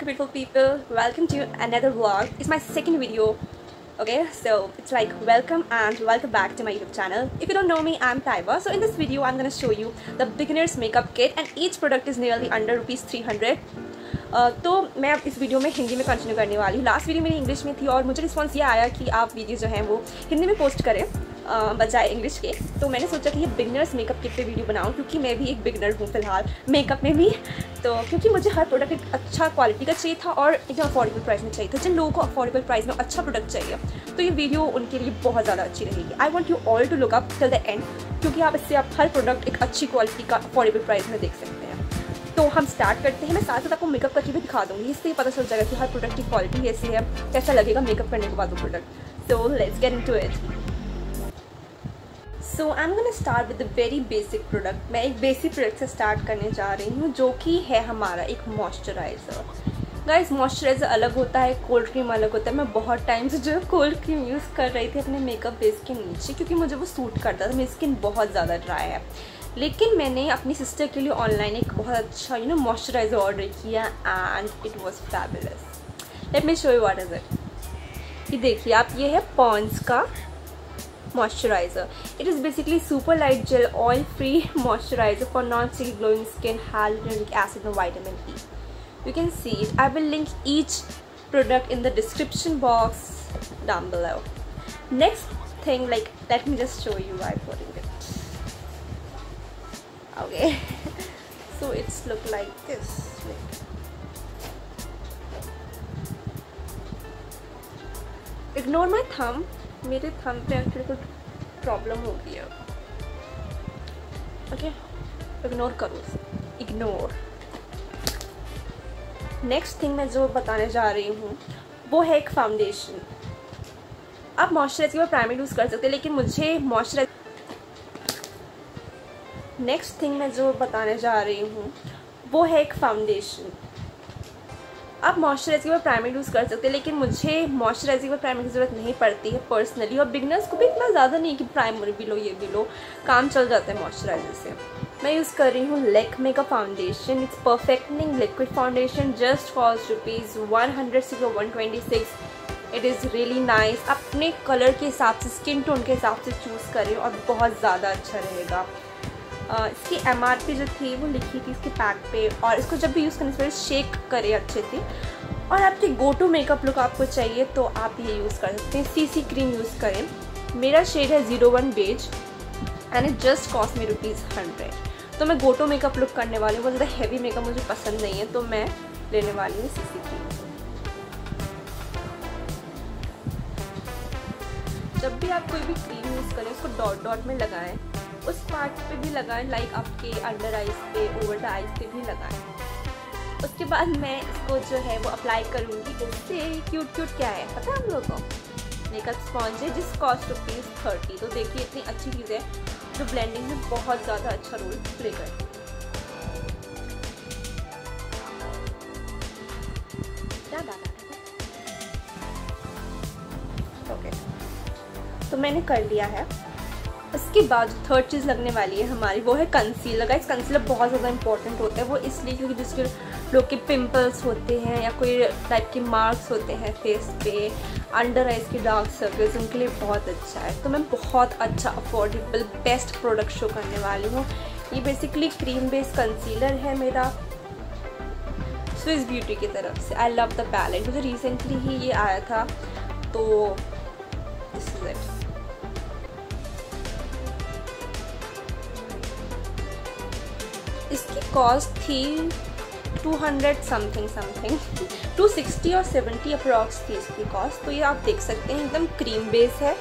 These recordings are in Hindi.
beautiful people, welcome to another vlog. It's my second video. Okay, so it's like welcome back to my YouTube channel. If you don't know me, I'm Taiba. So in this video I'm gonna show you the beginner's makeup kit and each product is nearly under ₹300. तो मैं अब इस वीडियो में हिंदी में कंटिन्यू करने वाली हूँ. लास्ट वीडियो मेरी इंग्लिश में थी और मुझे रिस्पांस ये आया कि आप वीडियो जो हैं वो हिंदी में पोस्ट करें बजाय इंग्लिश के. तो मैंने सोचा कि ये बिगनर्स मेकअप किट पे वीडियो बनाऊँ क्योंकि मैं भी एक बिगनर हूँ फ़िलहाल मेकअप में भी. तो क्योंकि मुझे हर प्रोडक्ट एक अच्छा क्वालिटी का चाहिए था और एकदम अफोर्डेबल प्राइस में चाहिए था. जिन लोगों को अफोर्डेबल प्राइस में अच्छा प्रोडक्ट चाहिए तो ये वीडियो उनके लिए बहुत ज़्यादा अच्छी रहेगी. I want you all to look up till the end क्योंकि आप इससे आप हर प्रोडक्ट एक अच्छी क्वालिटी का अफोर्डेबल प्राइस में देख सकते हैं. तो हम स्टार्ट करते हैं. मैं साथ साथ आपको मेकअप करके भी दिखा दूँगी, इससे पता चल जाएगा कि हर प्रोडक्ट की क्वालिटी कैसी है, कैसा लगेगा मेकअप करने के बाद वो product. So let's get into it. So I am gonna start with the very basic product. मैं एक बेसिक प्रोडक्ट से स्टार्ट करने जा रही हूँ जो कि है हमारा एक मॉइस्चराइज़र. गाइस मॉइस्चराइज़र अलग होता है, कोल्ड क्रीम अलग होता है. मैं बहुत टाइम से जो है कोल्ड क्रीम यूज़ कर रही थी अपने मेकअप बेस के नीचे क्योंकि मुझे वो सूट करता था. मेरी स्किन बहुत ज़्यादा ड्राई है. लेकिन मैंने अपनी सिस्टर के लिए ऑनलाइन एक बहुत अच्छा मॉइस्चराइज़र ऑर्डर किया and it was fabulous. Let me show you what is it. ये देखिए आप, ये है पॉन्ड्स का moisturiser. It is basically super light gel oil free moisturiser for non sticky glowing skin, hyaluronic acid and vitamin E. You can see it. I will link each product in the description box down below. Next thing, like let me just show you by putting it. Okay. So it's look like this. Ignore my thumb. मेरे thumb पे एक्चुअली कुछ प्रॉब्लम हो गई है. ओके, इग्नोर करो, इग्नोर. नेक्स्ट थिंग मैं जो बताने जा रही हूँ वो है एक फाउंडेशन. आप मॉइस्चराइज़र के बाद प्राइमर यूज़ कर सकते हैं लेकिन मुझे मॉइस्चराइज़र. नेक्स्ट थिंग मैं जो बताने जा रही हूँ वो है एक फाउंडेशन. आप मॉइस्चराइज़र के बाद प्राइमर यूज़ कर सकते हैं लेकिन मुझे मॉइस्चराइज़र के बाद प्राइमर की ज़रूरत नहीं पड़ती है पर्सनली. और बिगनर्स को भी इतना ज़्यादा नहीं कि प्राइमर भी लो ये भी लो, काम चल जाता है मॉइस्चराइज़र से. मैं यूज़ कर रही हूँ लैक्मे का foundation. It's perfecting liquid foundation. Just cost ₹106 or 126. It is really nice. अपने कलर के हिसाब से, स्किन टोन के हिसाब से चूज़ करें और बहुत ज़्यादा अच्छा रहेगा. इसकी MRP जो थी वो लिखी थी इसके पैक पे. और इसको जब भी यूज़ करने से पहले शेक करें अच्छे से. और आपके गो टू मेकअप लुक आपको चाहिए तो आप ये यूज़ कर सकते हैं. CC क्रीम यूज़ करें. मेरा शेड है 01 beige and it just cost me ₹100. तो मैं गो टू मेकअप लुक करने वाली हूँ. बहुत ज़्यादा हैवी मेकअप मुझे पसंद नहीं है तो मैं लेने वाली हूँ CC क्रीम. जब भी आप कोई भी क्रीम यूज़ करें उसको डॉट डॉट में लगाएं. उस पार्ट पे भी लगाएं, लाइक आपके अंडर आइज पे, ओवर द आइज पे भी लगाएं. उसके बाद मैं इसको जो है वो अप्लाई करूँगी. इससे क्यूट क्यूट क्या है पता है हम लोगों को, मेकअप स्पॉन्ज है जिस कॉस्ट ₹30. तो देखिए इतनी अच्छी चीज़ है जो ब्लेंडिंग में बहुत ज़्यादा अच्छा रोल प्ले करती है. ओके, तो मैंने कर लिया है. इसके बाद थर्ड चीज़ लगने वाली है हमारी वो है कंसीलर. गाइस कंसीलर बहुत ज़्यादा इंपॉर्टेंट होता है. वो इसलिए क्योंकि जिसके लोग के पिंपल्स होते हैं या कोई टाइप के मार्क्स होते हैं फेस पे, अंडर आइज के डार्क सर्कल्स, उनके लिए बहुत अच्छा है. तो मैं बहुत अच्छा अफोर्डेबल बेस्ट प्रोडक्ट शो करने वाली हूँ. ये बेसिकली क्रीम बेस्ड कंसीलर है मेरा स्विस ब्यूटी की तरफ से. I love the palette. मुझे रिसेंटली ही ये आया था तो दिस इज इट. इसकी कॉस्ट थी 200 समथिंग 260 और 70 अप्रॉक्स थी इसकी कॉस्ट. तो ये आप देख सकते हैं एकदम क्रीम बेस है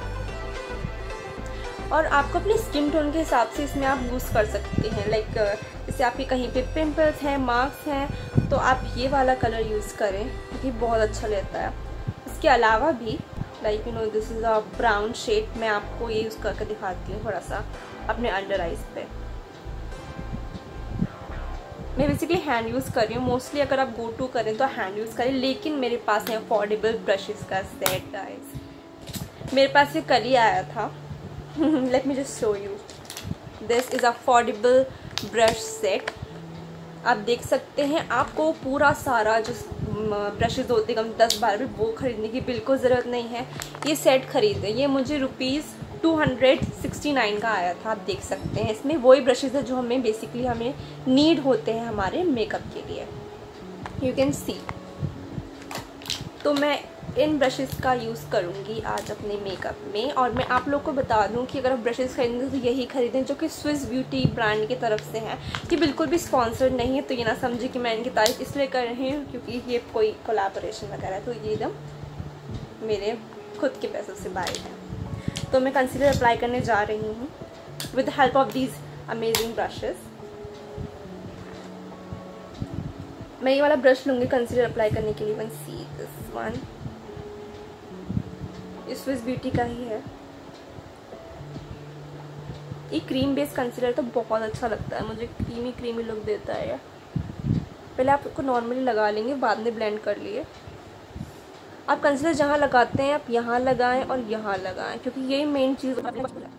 और आपको अपने स्किन टोन के हिसाब से इसमें आप यूज़ कर सकते हैं. लाइक जैसे आपके कहीं पे पिंपल्स हैं, मार्क्स हैं तो आप ये वाला कलर यूज़ करें क्योंकि बहुत अच्छा रहता है. इसके अलावा भी like this is a brown shade. मैं आपको ये यूज़ करके दिखाती हूँ थोड़ा सा अपने अंडर आइज पे. मैं बेसिकली हैंड यूज़ कर रही हूँ मोस्टली. अगर आप गो टू करें तो हैंड यूज़ करें लेकिन मेरे पास है अफोर्डेबल ब्रशेस का सेट. गाइस मेरे पास ये कल ही आया था. Let me just show you. This is affordable brush set. आप देख सकते हैं आपको पूरा सारा जो ब्रशेज़ होते कम 10-12 वो ख़रीदने की बिल्कुल ज़रूरत नहीं है। ये सेट ख़रीदें। ये मुझे ₹269 का आया था, आप देख सकते हैं। इसमें वही ब्रशेज़ है जो हमें बेसिकली हमें नीड होते हैं हमारे मेकअप के लिए, यू कैन सी। तो मैं इन ब्रशेज़ का यूज़ करूँगी आज अपने मेकअप में। और मैं आप लोग को बता दूँ कि अगर आप ब्रशेज़ खरीदें तो यही खरीदें जो कि स्विस ब्यूटी ब्रांड की तरफ से हैं। कि बिल्कुल भी स्पॉन्सर्ड नहीं है, तो ये ना समझे कि मैं इनकी तारीफ़ इसलिए कर रही हूँ क्योंकि ये कोई कोलैबोरेशन वगैरह है। तो ये एकदम मेरे खुद के पैसों से बाय है। तो मैं कंसीलर अप्लाई करने जा रही हूँ with the help of these amazing brushes. मैं ये वाला ब्रश लूँगी कंसीलर अप्लाई करने के लिए। वन सी दिस वन, इस स्विस ब्यूटी का ही है। ये क्रीम बेस्ड कंसीलर तो बहुत अच्छा लगता है मुझे, क्रीमी लुक देता है। पहले आप उसको नॉर्मली लगा लेंगे, बाद में ब्लेंड कर लिए। आप कंसीलर जहाँ लगाते हैं आप यहाँ लगाएं और यहाँ लगाएं, क्योंकि यही मेन चीज़ है।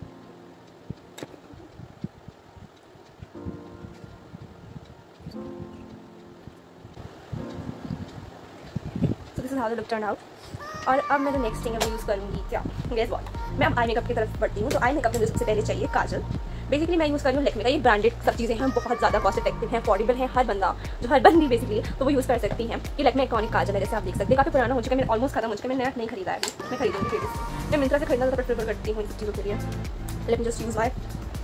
So this is how the look turned out. और अब मैं जो नेक्स्ट थिंग है वो यूज़ करूँगी क्या, गेस व्हाट, मैं अब आई मेकअप की तरफ बढ़ती हूँ। तो आई मेकअप में सबसे पहले चाहिए काजल। बेसिकली मैं यूज़ कर रही हूँ लैक्मे का। ये ब्रांडेड सब चीज़ें हैं, बहुत ज़्यादा कॉस्ट इफेक्टिव हैं, अफोर्डेबल है, हर बंदी बेसिकली तो वो यूज़ कर सकती हैं। ये लैक्मे आइकॉनिक काजल है, जैसे आप देख सकते हैं। काफ़ी पुराना हो चुका है, मैंने ऑलमोस्ट खत्म हो चुका है, मैंने नया नहीं खरीदा है। मैं खरीदूँगी फिर। मैं मिंत्रा से खरीदना ज़्यादा प्रेफर करती हूँ इन सब चीज़ों के लिए। Let me just use my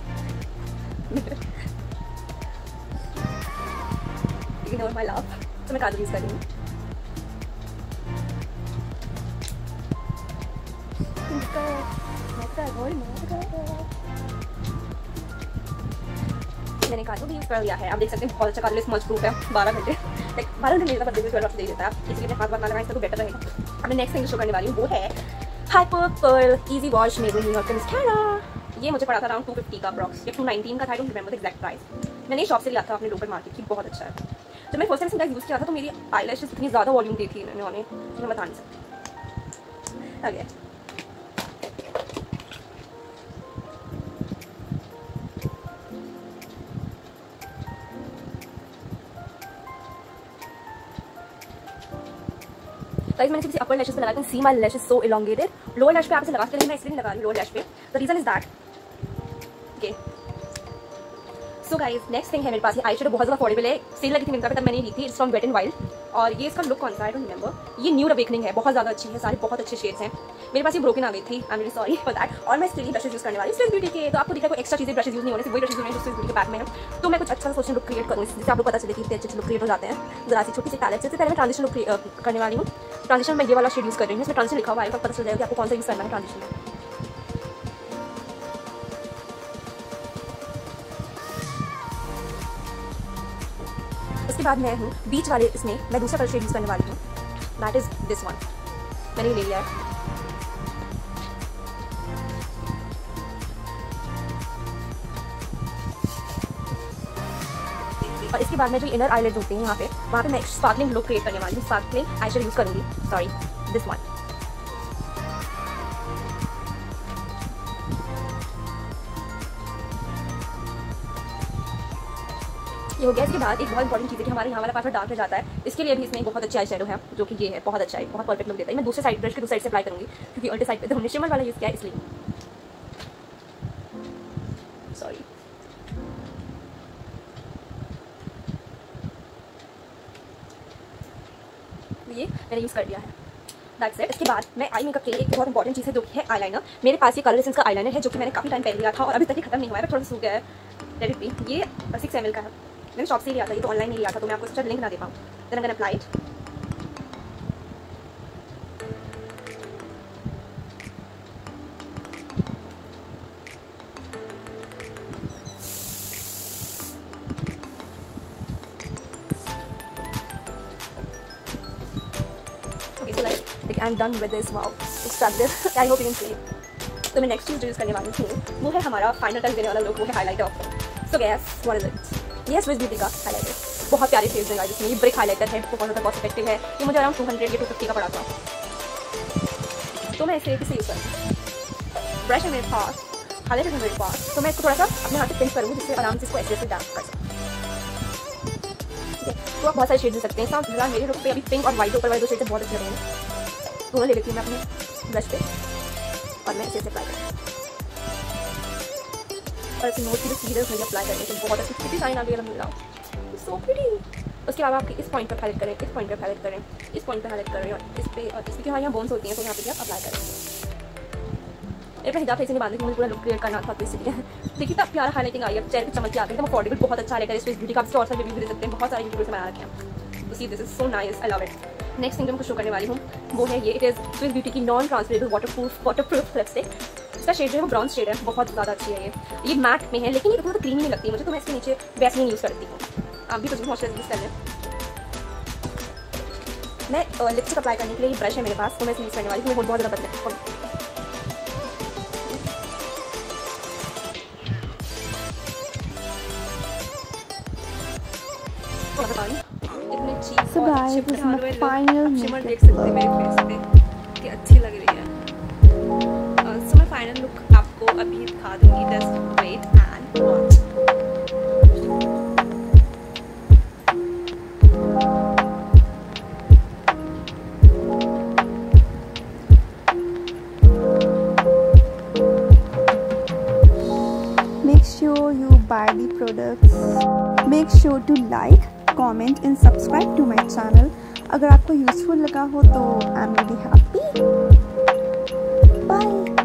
ignore my love. तो मैं काजल यूज़ कर रही हूँ। मैंने काजल भी यूज़ कर लिया है, आप देख सकते हैं बहुत अच्छा काजल, स्मच प्रूफ है। 12 घंटे मेरे पास 12 दे देता है, इसलिए मैं हाथ लगाएं तो बेटर रहेगा। अब मैं नेक्स्ट थिंग शो करने वाली हूँ वो है hyper pearl easy wash Maybelline New York mascara. ये मुझे पड़ा था अराउंड 250 का अप्रॉक्स, या 219 का था, I don't remember the exact price. मैंने शॉप से लिया था अपने लोकल मार्केट की, बहुत अच्छा है। जब मैं फर्स्ट टाइम इसका यूज़ किया था तो मेरी आईलैशेस इतनी ज़्यादा वॉल्यूम दी थी इन्होंने, मैं बता नहीं सकती। ओके गाइस, मैंने किसी अपर लैशेस पे लगाया, see my lashes so elongated. Lower lash पे आप इसे लगा सकते हैं, मैं इसलिए नहीं लगा रही लोअर लैश पे। The reason is that okay. So guys, next thing है मेरे पास ये आई शेडो, बहुत ज़्यादा अफोर्डेबल है। सेल लगी थी मिंत्रा पे तब मैंने ली थी। It's from wet and wild. और ये इसका लुक कौन सा, आई डोंट रिमेंबर। ये न्यू अवेकनिंग है, बहुत ज़्यादा अच्छी है, सारे बहुत अच्छे शेड्स हैं। मेरे पास ये ब्रोकन आ गई थी, I am really sorry for that. और मैं स्टिल ब्रशेज यूज़ करने वाली स्विस ब्यूटी के। तो आपको दिखा कोई एक्स्ट्रा चीज़ें ब्रशेज यूज़ नहीं होने से, वही ब्रशेज जो स्विस ब्यूटी के पैक में है। तो मैं कुछ अच्छा सोशल लुक क्रिएट करूँ, जिससे आपको पता चले कि अच्छे लुक क्रिएट हो जाते हैं जरा सी छोटी सी पैलेट से। पहले मैं ट्रांजिशन लुक करने वाली हूँ। ट्रांजिशन में ये वाला शेड यूज़ कर रही हूँ, इसमें ट्रांजिशन लिखा हुआ है, पता चल जाएगा कि आपको कौन सा यूज़ करना है ट्रांजिशन में। उसके बाद मैं हूँ बीच वाले, इसमें मैं दूसरा कलर शेड यूज़ करने वाली हूँ, दैट इज़ दिस वन। मैंने ले लिया है। और इसके बाद मैं जो इनर आईलेट्स होते हैं यहाँ पे, वहाँ पे मैं स्पार्कलिंग लुक क्रिएट करने वाली हूँ। स्पार्कलिंग आई शेड यूज़ करूँगी, सॉरी दिस वन। ये हो गया। इसके बाद एक बहुत इंपॉर्टेंट चीज़ है कि हमारे यहाँ वाला पार्ट डार्क रह जाता है, इसके लिए भी इसमें बहुत अच्छा आई शेडो है, जो कि ये है, बहुत अच्छा है, बहुत परफेक्ट लुक देता है। मैं दूसरे साइड ब्रश के दूसरे साइड से अप्लाई करूँगी, क्योंकि उल्टे साइड पे हमने शिमर वाला यूज़ किया है, इसलिए सॉरी। ये मैंने यूज़ कर लिया है, दैट्स इट। इसके बाद मैं आई मेकअप के लिए एक बहुत इंपॉर्टेंट चीज़ है जो कि है आईलाइनर। मेरे पास ये कलर एसेंस का आईलाइनर है, जो कि मैंने काफ़ी टाइम पहले लिया था और अभी तक ये खत्म नहीं हुआ है, थोड़ा सा सूख गया है। Let it be. ये 6 ml का है, मैंने शॉप से लिया था, ये तो ऑनलाइन नहीं लिया था, तो मैं आपको इसका लिंक ना दे पाऊँ। Then I can apply it. Okay so like I am done with this. Wow, it's fabulous, I hope you can see. तो मैं नेक्स्ट चीज़ यूज़ करने वाली हूँ वो है हमारा फाइनल टच देने वाला लुक, वो है highlighter. So guess what is it, ये स्विस ब्यूटी का हाईलाइटर। बहुत प्यारे शेड्स हैं जिसमें ये ब्रिक हाईलाइटर है, बहुत ज़्यादा कॉस्ट इफेक्टिव है। ये मुझे अराउंड 200 या 250 का पड़ा था। तो मैं इसे यूज़ करूँगी। ब्रश है मेरे पास, हाईलाइटर है मेरे पास, तो मैं इसको थोड़ा सा अपने हाथ से पिंच करूँगी, जिससे आराम से इसको ऐसे डैप कर सकूँ। ठीक है। तो आप बहुत सारे शेड दे सकते हैं। साथ फिलहाल मेरे लुक पे अभी पिंक और वाइट ऊपर वाले 2 शेड बहुत अच्छे रहेंगे। दोनों ले लेती हूँ मैं अपने ब्रश पे और मैं इसे अप्लाई करूँ और अपनी नोट की जो सीरस मुझे अप्लाई करने से बहुत अच्छी प्रिटी साइन आ गई अलहमदुलिल्लाह, सो प्रिटी। उसके अलावा आपके इस पॉइंट पर हाईलाइट करें, इस पॉइंट पर हाईलाइट करें, इस पॉइंट पर हाईलाइट करें और इस पे और इस पे हमारे यहाँ बोन्स होती हैं तो यहाँ पे भी आप अप्लाई करें। मेरे हिजाब ऐसे नहीं बांधे, मुझे पूरा लुक क्लियर करना था तो इसलिए देखिए इतना प्यारा हाईलाइटिंग आई है, चेहरे पे चमक के आती है, एकदम अफोर्डेबल, बहुत अच्छा रहेगा। इस ब्यूटी का आप और सारे रिव्यू दे सकते हैं, बहुत सारे यूट्यूबर से बना रखे हैं। तो see this is so nice, I love it. Next thing जो मैं शो करने वाली हूँ वो है ये, इट इज़ स्विस ब्यूटी की नॉन ट्रांसफरेबल वाटरप्रूफ लिपस्टिक। इसका शेड जो है वो ब्राउन शेड है, बहुत ज़्यादा अच्छी है ये मैट में है, लेकिन ये थोड़ा क्रीमी नहीं लगती मुझे, तो मैं इसके नीचे वैसलीन यूज़ करती हूँ। आप भी कुछ भी मॉइस्चराइजर यूज़ कर लें। मैं लिपस्टिक अप्लाई करने के लिए ये ब्रश है मेरे पास, तो मैं इसे यूज़ करने वाली हूँ। बहुत ज़्यादा पसंद है। So guys, this is my final shimmer देख सकते हैं मेरे फेस पे कि अच्छी लग रही है। सो मैं फाइनल लुक आपको अभी दिखा दूंगी, just wait and watch. Make sure you buy the products. Make sure to like, comment and subscribe to my channel. अगर आपको यूज़फुल लगा हो तो I am very happy. Bye.